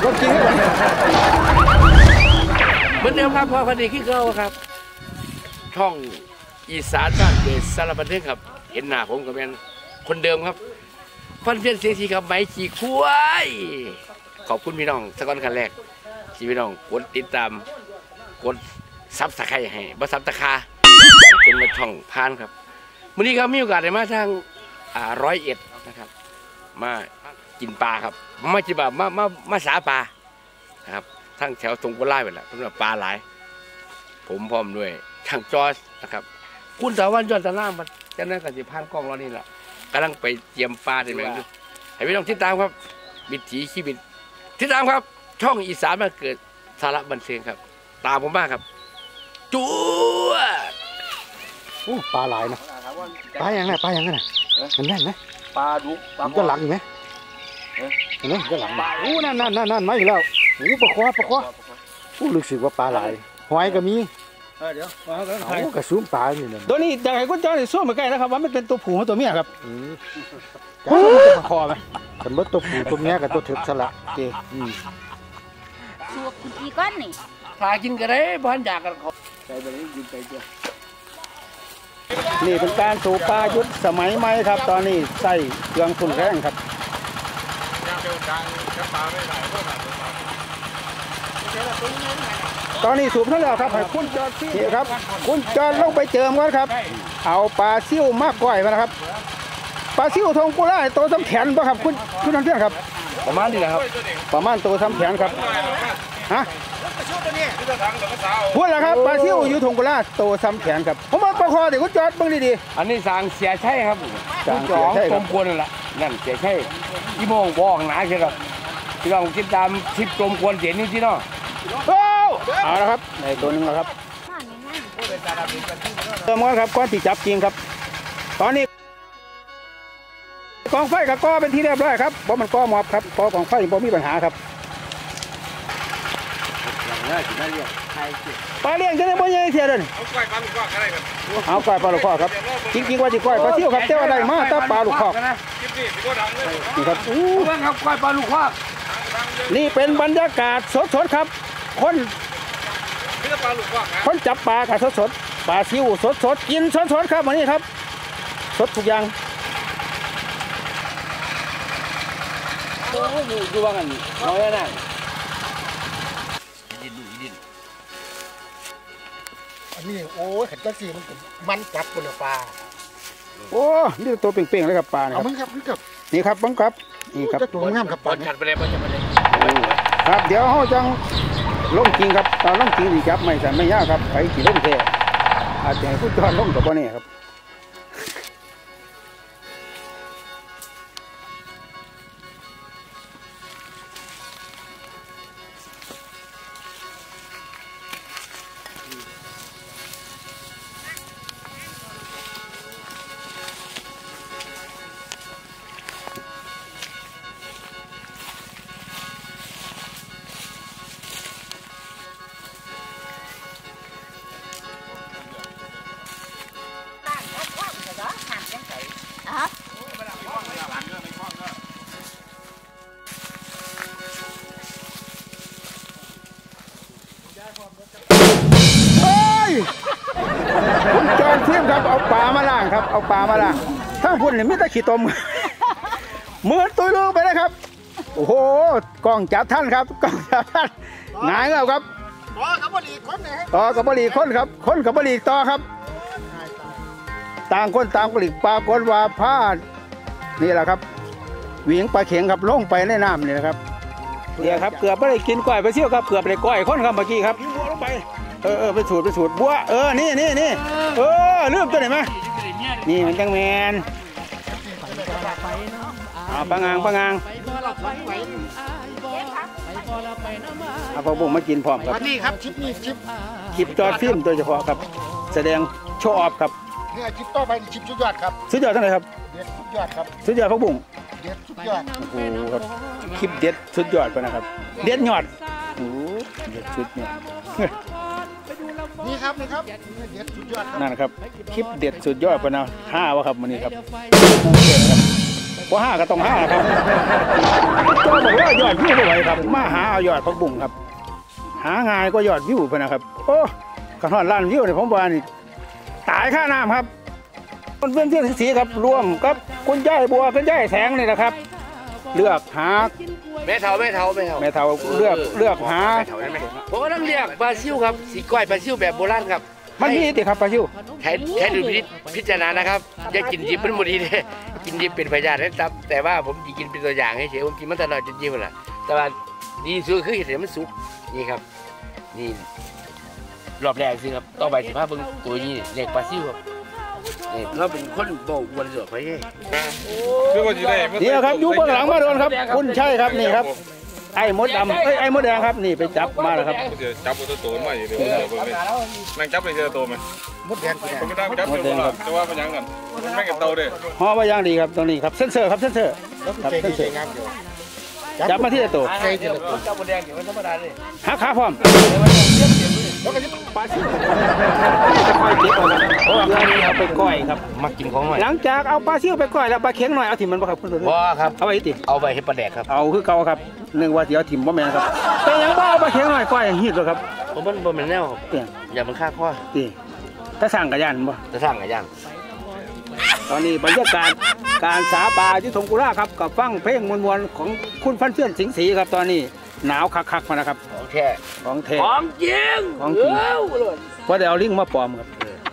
รถจริงไหมเหมือนเดิมครับพอดีขึ้นเขาครับช่องอีสานบ้านเกิดสารบันเทิงครับเห็นหน้าผมกับแม่คนเดิมครับฟันเพี้ยนเสียงสีครับไม้ขี่คุ้ยขอบคุณพี่น้องสักวันขั้นแรกที่พี่น้องกดติดตามกดซับสไครต์ให้บ่ซับตะคาเป็นมาช่องพานครับวันนี้ครับมีโอกาสได้มาทาง101นะครับมากินปลาครับมาจิบะมาสาปลานะครับทั้งแถวตรงกุล่าไปแล้วสำหรับปลาหลายผมพร้อมด้วยช่างจอสนะครับคุณสาวันยอดตะล่างมันจะนั่งกับสิพานกล้องเรานี่แหละกำลังไปเตรียมปลาในเมืองอยู่ให้พี่น้องติดตามครับวิถีชีวิตติดตามครับช่องอีสานมาเกิดสาระบันเทิงครับตามผมมากครับจู๊โอ้ปลาหลายนะปลาอย่างไรปลาอย่างไรมันแน่นไหมปลาดุมันก็หลังไหมเห็นไหมก็หลังโอ้นั่นมาอีกแล้วโอ้ปลาคว้าโอ้รู้สึกว่าปลาหลายหอยก็มีเดี๋ยวเอากระซุ้มปลาอยู่เนี่ยตัวนี้อยากให้คุณจอยสู้มาใกล้นะครับว่ามันเป็นตัวผู้ตัวเมียครับจะมาคอไหมเป็นตัวผู้ตัวเมียกับตัวเถิดสละเจ๊สูบกี่ก้อนนี่ปลากินกันได้บ้านอยากกันเขาใส่ไปนี้กินไปเจ้านี่เป็นการสูบปลายุทธสมัยใหม่ครับตอนนี้ใส่เครื่องทุนแรงครับตอนนี้สูบเท่าไหร่ครับคุณจอดนี่ครับคุณจอดลงไปเจิมก่อนครับเอาปลาซิ่วมากกว่านะครับปลาซิ่วทงกุล่าโตซ้ำแขนป่ะครับคุณนั่นเพื่อนครับประมาณนี้แหละครับประมาณโตซ้ำแขนครับฮะพูดแล้วครับปลาซิ่วอยู่ทงกุล่าโตซ้ำแขนครับผมมาประคอเดี๋ยวคุณจอดบ้างดีๆอันนี้สั่งเสียใช่ครับสั่งเสียใช่ตมกวนนั่นแหละนั่นเสียใช่ที่โมงบอกหนาใช่ครับที่เราคิดตามทิปตมกวนเสียนี่ที่น้อเอาละครับในตัวนึงแล้วครับเติมกันครับก้อนที่จับจริงครับตอนนี้กองไฟกับก้อเป็นที่เรียบร้อยครับเพราะมันก้อมอบครับก้อกองไฟบ่มีปัญหาครับปลาเลี้ยงจะได้บ่ยังเสียเลยเอาก้อยปลาลูกคอครับจริงๆว่าจะก้อยปลาเที่ยวครับเจ้าอะไรมาตาปลาลูกคอนี่ครับอู้ครับก้อยปลาลูกคอนี่เป็นบรรยากาศสดๆครับคนจับปลากับสดๆปลาซิวสดๆกินสดๆครับวันนี้ครับสดทุกอย่างโอ้ยดูว่ากันน้อยนะอันนี้โอ้ยขัดจังสีมันจับปนปลาโอ้นี่ตัวเป่งๆเลยครับปลาเนี่ยนี่ครับบังคับนี่ครับตัวงามครับปลาขัดไปเลยครับเดี๋ยวเขาจังลงจริงครับตอนลงจริงดีจับไม่แต่ไม่ยากครับไปกี่ลงแค่อาจจะให้ผู้จอดลงกับบ่เนี่ยครับคุณจอนเทียมครับเอาปลามาล่างครับเอาปลามาล่างทั้งพุ่นเนี่ยไม่ได้ขี้ตมมือตุยลูกไปเลยครับโอ้โหกล้องจับท่านครับกล้องจับท่านหงายแล้วครับต่อกับบริคนนะครับต่อกับบริคนครับคนกับบริต่อครับต่างคนต่างบริปลากฏว่าผ้านี่แหละครับเหวี่ยงปลาเข็งครับลงไปในน้ำนี่นะครับเนี่ยครับเกือบไม่ได้กินก้อยไปเชี่ยวครับเกือบไปก้อยคนครับเมื่อกี้ครับลงไปไปสูตรบัวนี่ลืมตัวไหนมานี่มันจังแมนปังงางเอาพอบุ้งมากินพร้อมครับนี่ครับคลิปจอดฟิล์มโดยเฉพาะครับแสดงโชว์ออฟครับเนี่ยคลิปต่อไปคลิปสุดยอดครับสุดยอดเท่าไหร่ครับเด็ดสุดยอดครับสุดยอดพอบุ้งเด็ดสุดยอดโอ้โหครับคลิปเด็ดสุดยอดไปนะครับเด็ดยอดโอ้เด็ดสุดเนี่ยนี่ครับเด็ดสุดยอดนั่นครับคลิปเด็ดสุดยอดไปนะ5วะครับวันนี้ครับว่าห้าก็ต้องห้าครับก็บอกว่ายอดวิวไม่ไหวครับมาหาเอายอดผักบุ้งครับหาง่ายก็ยอดวิวไปนะครับโอ้กระทอนล้านวิวเนี่ยผมบอกนี่ตายค่าน้ำครับเพื่อนเพื่อนสีครับร่วมกับคุณย่ายบัวคุณย่ายแสงนี่นะครับเลือกหาแม่เฒ่าเลือกหาผมก็ต้องเรียกปลาซิวครับสีก้อยปลาซิวแบบโบราณครับมันมีติครับปลาซิวใช้ดูพิจารณานะครับอย่ากินดิบเป็นหมดดีเลยกินดิบเป็นพยาธินะครับแต่ว่าผมจะกินเป็นตัวอย่างให้เฉยผมกินมันตลอดจริงๆมันแหละแต่ว่าดีสุดคือเห็นมันสุกนี่ครับนี่รอบแรกสิครับต้องไป15เบิ่งตัวนี้เรียกปลาซิวครับนี่เราเป็นคนโบกวนเสือไปนี่ครับยุบเบื้องหลังมาโดนครับคุณใช่ครับนี่ครับไอ้มดดำไอ้มดแดงครับนี่ไปจับมาแล้วครับจับตัวโตมาอยู่เดี๋ยวนั่งจับเลยเจอตัวไหมมดแดงผมไม่ได้จับเลยแต่ว่ามันยังกันแม่งกับเตาเลยห่อมาย่างดีครับตรงนี้ครับเส้นเสือครับเส้นเสือครับเส้นเสือจับมาที่ตัวจับมดแดงเดี๋ยวมันธรรมดาเลยหักขาพร้อมปลาซิวค่อยๆเก็บเอาครับเพราะว่าเมื่อนี้เอาไปก้อยครับมากินของหน่อยหลังจากเอาปลาซิวไปก้อยแล้วปลาเค็งหน่อยเอาถิ่มมันบ่ครับคุณผู้ชมครับเอาไว้ติเอาไปให้ปลาแดกครับเอาคือเก่าครับนึกว่าสิเอาถิ่มบ่แม่นครับแต่ยังบ่เอาปลาเค็งหน่อยก้อยฮีดเลยครับมันบ่แม่นแนวอย่ามันฆ่าข้อติถ้าสร้างกระยานบ่จะสร้างกระยานตอนนี้บรรยากาศการสาปลาที่ทงกุราครับกับฟังเพลงมวลๆของคุณฟันเฟื่อนสิงห์ศรีครับตอนนี้หนาวคักๆมานะครับของแท้ของจริงเพราะเดี๋ยวเอาลิงมาปลอมครับ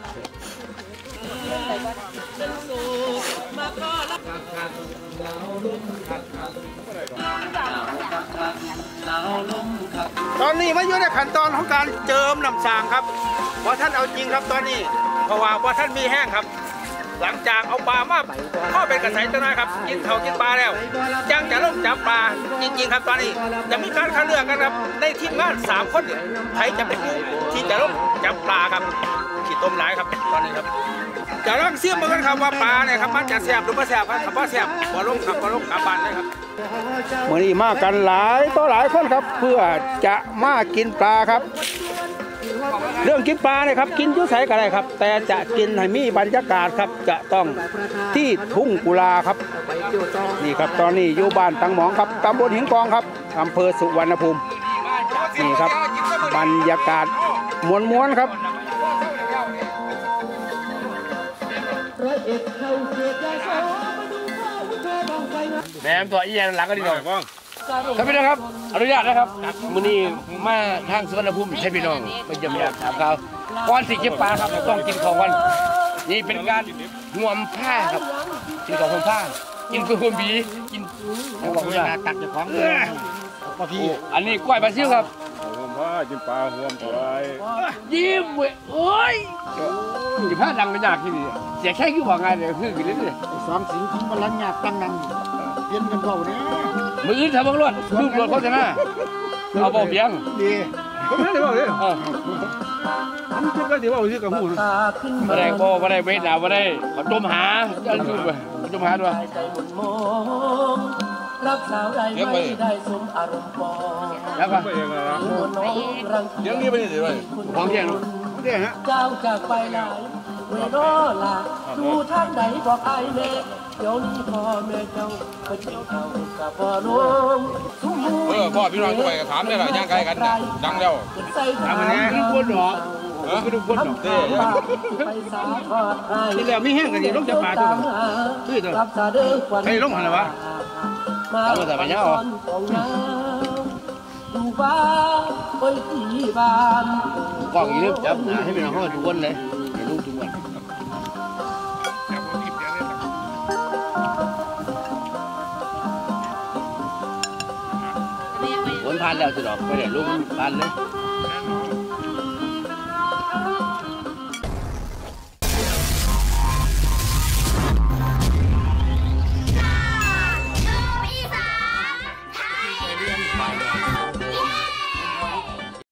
ตอนนี้มาอยู่ในขั้นตอนของการเจิมน้ำสางครับพอท่านเอาจริงครับตอนนี้เพราะว่าท่านมีแห้งครับหลังจากเอาปลามาเข้าเป็นกระแสจะน้อยครับกินเขากินปลาแล้วยังจะลงจับปลาจริงๆครับตอนนี้จะมีการคัดเลือกกันครับในทีมงาน3 คนใครจะเป็นผู้ที่จะลงจับปลาครับขีดต้มหลายครับตอนนี้ครับจะลองเสี่ยมเหมือนกันครับว่าปลาเนี่ยครับมันจะแซ่บหรือไม่แซ่บครับบ่แซ่บบ่ลงครับบ่ลงกลับบ้านเลยครับเมื่อนี้มากันหลายต่อหลายคนครับเพื่อจะมากินปลาครับเรื่องกินปลาเนี่ยครับกินยุ่ใสก็ได้ครับแต่จะกินให้มีบรรยากาศครับจะต้องที่ทุ่งกุลาครับนี่ครับตอนนี้อยู่บ้านตังหมองครับตำบลหินกองครับอำเภอสุวรรณภูมินี่ครับบรรยากาศม้วนๆครับแหนมตัวอีแยนหลังก็ดีหน่อยพ่อท่านพี่น้องครับอนุญาตนะครับมื้อนี้มาทางสุวรรณภูมิใช่พี่น้องไปเยี่ยมญาติถามข่าวก่อนสิเก็บปลาครับต้องกินของวันนี่เป็นการห่วมผ้าครับกินของห่วมผ้ากินเพื่อห่วมบีกินของผ้าตักจากของปลาพี่อันนี้กล้วยปลาซิวครับห่วมผ้ากินปลาห่วมตัวไรยิ้มเว้ยโอ้ยกินผ้าดังไม่ยากที่นี่เสียแค่คือบอกไงเดี๋ยวคือกินเรื่อยๆสิ่งที่มันลังยากตั้งนั้นเย็นกันเบาเนี่ยมืออื่นทำบังรวดรูปรวดโฆษณาเอาเบาเบี้ยงดีผมไม่ได้บอกเลยผมคิดว่าที่ว่าชื่อกับหูมาได้บ่มาได้เวทหนาวมาได้เขาจมหาอันคือจมหาด้วยรับสาวใดไม่ได้สมอารมณ์ปองแล้วก็ยังนี้ไม่ได้เลยของเที่ยงเจ้าจากไปไหนเวโรล่ะดูทางไหนบอกไอ้เด็กเดี๋ยวนี้พ่อแม่เจ้าไปเที่ยวเขากับพ่อน้องพ่อพี่น้องไปถามได้หรอย่างไกลกันดังแล้วทำไงคือคนหรอคือคนหรอที่แล้วมีแห้งกันนี่ลงจะปลาตัวคือตัวใครลงหันวะเอาแต่ไปเนาะดูบ้านไปที่บ้านกล่องนี้จับให้เป็นห้องทุกคนเลยให้ลูกทุกคนวนผ่านแล้วสิดอกไปเดี๋ยวลูกผ่านเลย Bye.